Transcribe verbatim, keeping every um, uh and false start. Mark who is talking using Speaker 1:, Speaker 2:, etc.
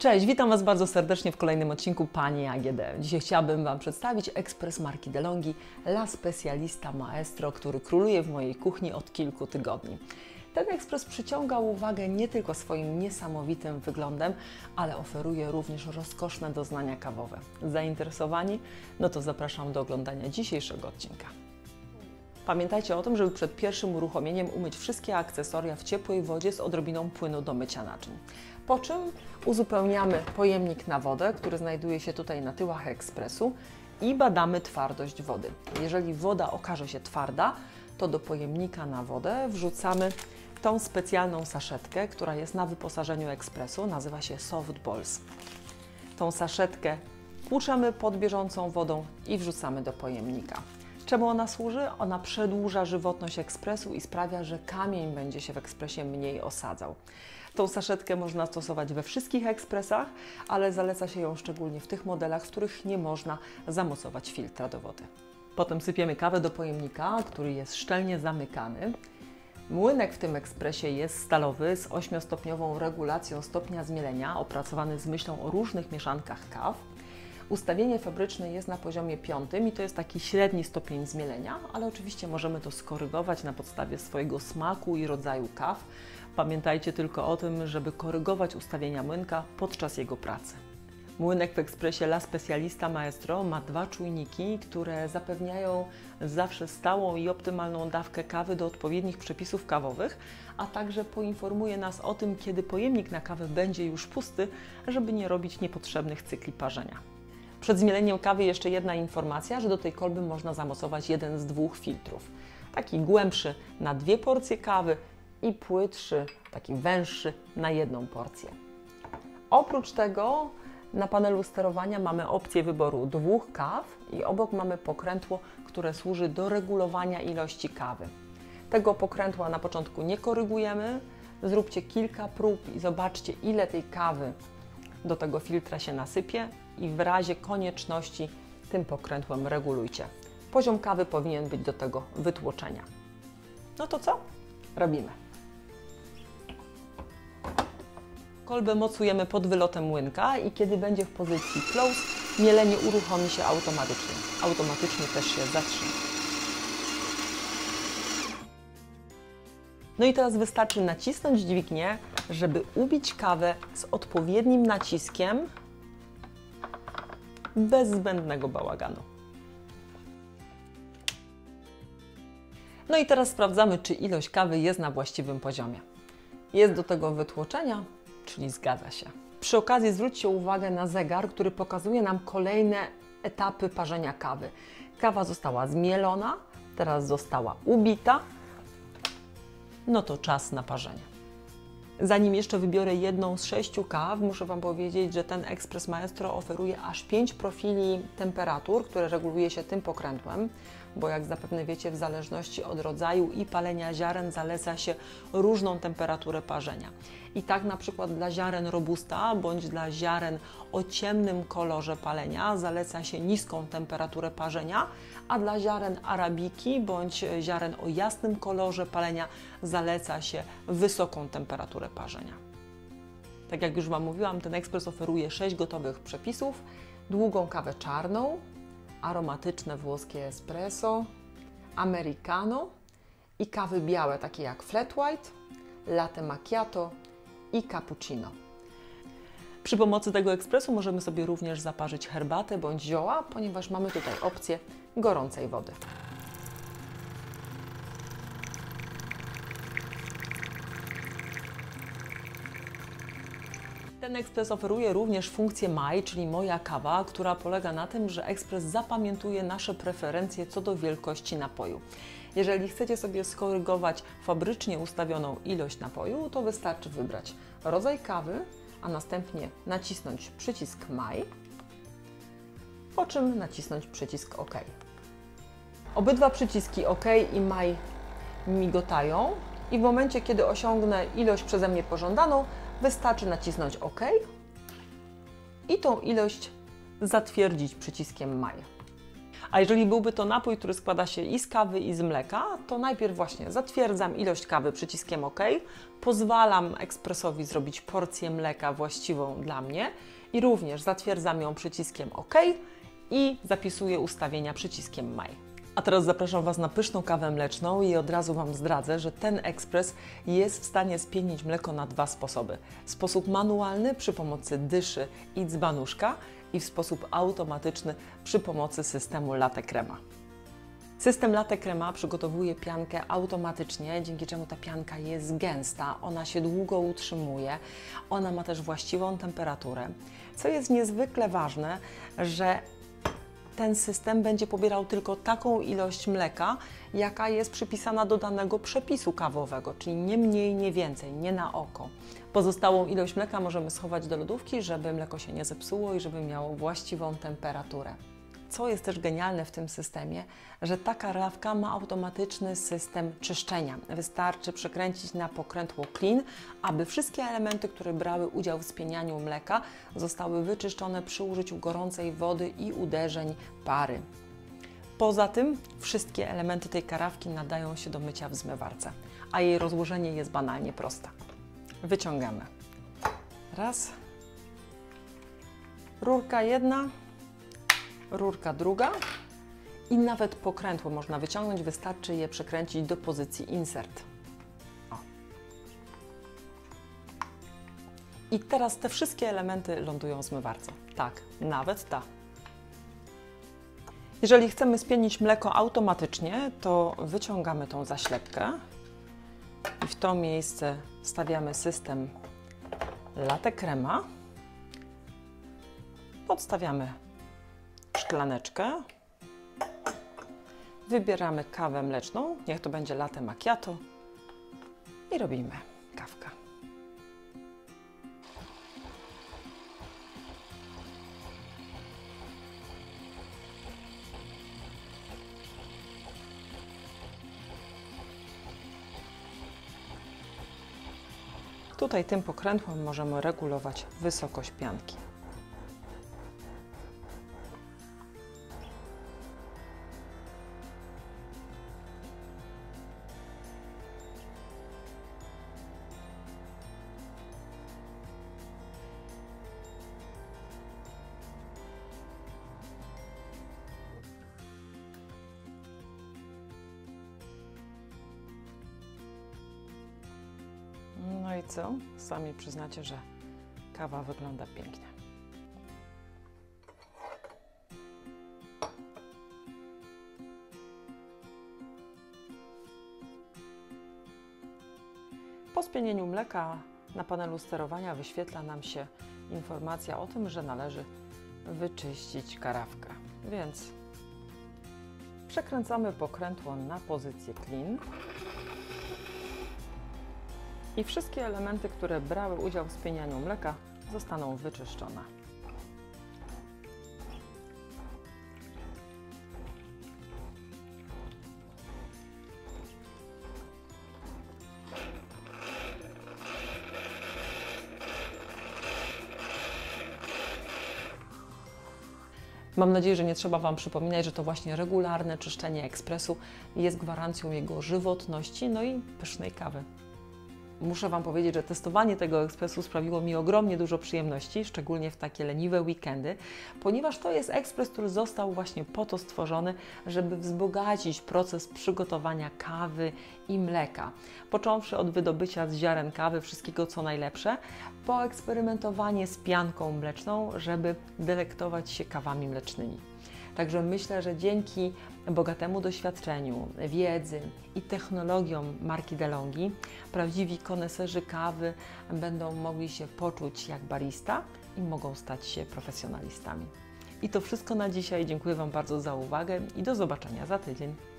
Speaker 1: Cześć, witam Was bardzo serdecznie w kolejnym odcinku Pani A G D. Dzisiaj chciałabym Wam przedstawić ekspres marki DeLonghi La Specialista Maestro, który króluje w mojej kuchni od kilku tygodni. Ten ekspres przyciąga uwagę nie tylko swoim niesamowitym wyglądem, ale oferuje również rozkoszne doznania kawowe. Zainteresowani? No to zapraszam do oglądania dzisiejszego odcinka. Pamiętajcie o tym, żeby przed pierwszym uruchomieniem umyć wszystkie akcesoria w ciepłej wodzie z odrobiną płynu do mycia naczyń. Po czym uzupełniamy pojemnik na wodę, który znajduje się tutaj na tyłach ekspresu i badamy twardość wody. Jeżeli woda okaże się twarda, to do pojemnika na wodę wrzucamy tą specjalną saszetkę, która jest na wyposażeniu ekspresu, nazywa się Soft Balls. Tą saszetkę tłuczemy pod bieżącą wodą i wrzucamy do pojemnika. Czemu ona służy? Ona przedłuża żywotność ekspresu i sprawia, że kamień będzie się w ekspresie mniej osadzał. Tą saszetkę można stosować we wszystkich ekspresach, ale zaleca się ją szczególnie w tych modelach, w których nie można zamocować filtra do wody. Potem sypiemy kawę do pojemnika, który jest szczelnie zamykany. Młynek w tym ekspresie jest stalowy z ośmiostopniową regulacją stopnia zmielenia, opracowany z myślą o różnych mieszankach kaw. Ustawienie fabryczne jest na poziomie piątym i to jest taki średni stopień zmielenia, ale oczywiście możemy to skorygować na podstawie swojego smaku i rodzaju kaw. Pamiętajcie tylko o tym, żeby korygować ustawienia młynka podczas jego pracy. Młynek w ekspresie La Specialista Maestro ma dwa czujniki, które zapewniają zawsze stałą i optymalną dawkę kawy do odpowiednich przepisów kawowych, a także poinformuje nas o tym, kiedy pojemnik na kawę będzie już pusty, żeby nie robić niepotrzebnych cykli parzenia. Przed zmieleniem kawy jeszcze jedna informacja, że do tej kolby można zamocować jeden z dwóch filtrów. Taki głębszy na dwie porcje kawy i płytszy, taki węższy na jedną porcję. Oprócz tego na panelu sterowania mamy opcję wyboru dwóch kaw i obok mamy pokrętło, które służy do regulowania ilości kawy. Tego pokrętła na początku nie korygujemy. Zróbcie kilka prób i zobaczcie, ile tej kawy do tego filtra się nasypie i w razie konieczności tym pokrętłem regulujcie. Poziom kawy powinien być do tego wytłoczenia. No to co? Robimy. Kolbę mocujemy pod wylotem młynka i kiedy będzie w pozycji close, mielenie uruchomi się automatycznie. Automatycznie też się zatrzyma. No i teraz wystarczy nacisnąć dźwignię, żeby ubić kawę z odpowiednim naciskiem, bez zbędnego bałaganu. No i teraz sprawdzamy, czy ilość kawy jest na właściwym poziomie. Jest do tego wytłoczenia, czyli zgadza się. Przy okazji zwróćcie uwagę na zegar, który pokazuje nam kolejne etapy parzenia kawy. Kawa została zmielona, teraz została ubita, no to czas na parzenie. Zanim jeszcze wybiorę jedną z sześciu kaw, muszę Wam powiedzieć, że ten ekspres Maestro oferuje aż pięć profili temperatur, które reguluje się tym pokrętłem, bo jak zapewne wiecie, w zależności od rodzaju i palenia ziaren zaleca się różną temperaturę parzenia. I tak na przykład dla ziaren robusta bądź dla ziaren o ciemnym kolorze palenia zaleca się niską temperaturę parzenia, a dla ziaren arabiki bądź ziaren o jasnym kolorze palenia zaleca się wysoką temperaturę parzenia. Tak jak już Wam mówiłam, ten ekspres oferuje sześć gotowych przepisów: długą kawę czarną, aromatyczne włoskie espresso, americano i kawy białe takie jak flat white, latte macchiato i cappuccino. Przy pomocy tego ekspresu możemy sobie również zaparzyć herbatę bądź zioła, ponieważ mamy tutaj opcję gorącej wody. Ten ekspres oferuje również funkcję My, czyli moja kawa, która polega na tym, że ekspres zapamiętuje nasze preferencje co do wielkości napoju. Jeżeli chcecie sobie skorygować fabrycznie ustawioną ilość napoju, to wystarczy wybrać rodzaj kawy, a następnie nacisnąć przycisk My, po czym nacisnąć przycisk OK. Obydwa przyciski OK i My migotają i w momencie, kiedy osiągnę ilość przeze mnie pożądaną, wystarczy nacisnąć OK i tą ilość zatwierdzić przyciskiem My. A jeżeli byłby to napój, który składa się i z kawy, i z mleka, to najpierw właśnie zatwierdzam ilość kawy przyciskiem OK, pozwalam ekspresowi zrobić porcję mleka właściwą dla mnie i również zatwierdzam ją przyciskiem OK i zapisuję ustawienia przyciskiem Maj. A teraz zapraszam Was na pyszną kawę mleczną i od razu Wam zdradzę, że ten ekspres jest w stanie spienić mleko na dwa sposoby. W sposób manualny przy pomocy dyszy i dzbanuszka i w sposób automatyczny przy pomocy systemu Latte Crema. System Latte Crema przygotowuje piankę automatycznie, dzięki czemu ta pianka jest gęsta, ona się długo utrzymuje, ona ma też właściwą temperaturę. Co jest niezwykle ważne, że ten system będzie pobierał tylko taką ilość mleka, jaka jest przypisana do danego przepisu kawowego, czyli nie mniej, nie więcej, nie na oko. Pozostałą ilość mleka możemy schować do lodówki, żeby mleko się nie zepsuło i żeby miało właściwą temperaturę. Co jest też genialne w tym systemie, że ta karawka ma automatyczny system czyszczenia. Wystarczy przekręcić na pokrętło Clean, aby wszystkie elementy, które brały udział w spienianiu mleka, zostały wyczyszczone przy użyciu gorącej wody i uderzeń pary. Poza tym wszystkie elementy tej karawki nadają się do mycia w zmywarce, a jej rozłożenie jest banalnie proste. Wyciągamy. Raz. Rurka jedna. Rurka druga i nawet pokrętło można wyciągnąć, wystarczy je przekręcić do pozycji insert. O. I teraz te wszystkie elementy lądują w zmywarce. Tak, nawet ta. Jeżeli chcemy spienić mleko automatycznie, to wyciągamy tą zaślepkę i w to miejsce wstawiamy system Latte Crema, podstawiamy szklaneczkę, wybieramy kawę mleczną, niech to będzie latte macchiato i robimy kawkę. Tutaj tym pokrętłem możemy regulować wysokość pianki. No i co? Sami przyznacie, że kawa wygląda pięknie. Po spienieniu mleka na panelu sterowania wyświetla nam się informacja o tym, że należy wyczyścić karawkę. Więc przekręcamy pokrętło na pozycję Clean. I wszystkie elementy, które brały udział w spienianiu mleka, zostaną wyczyszczone. Mam nadzieję, że nie trzeba Wam przypominać, że to właśnie regularne czyszczenie ekspresu jest gwarancją jego żywotności, no i pysznej kawy. Muszę Wam powiedzieć, że testowanie tego ekspresu sprawiło mi ogromnie dużo przyjemności, szczególnie w takie leniwe weekendy, ponieważ to jest ekspres, który został właśnie po to stworzony, żeby wzbogacić proces przygotowania kawy i mleka. Począwszy od wydobycia z ziaren kawy wszystkiego co najlepsze, po eksperymentowanie z pianką mleczną, żeby delektować się kawami mlecznymi. Także myślę, że dzięki bogatemu doświadczeniu, wiedzy i technologiom marki DeLonghi prawdziwi koneserzy kawy będą mogli się poczuć jak barista i mogą stać się profesjonalistami. I to wszystko na dzisiaj. Dziękuję Wam bardzo za uwagę i do zobaczenia za tydzień.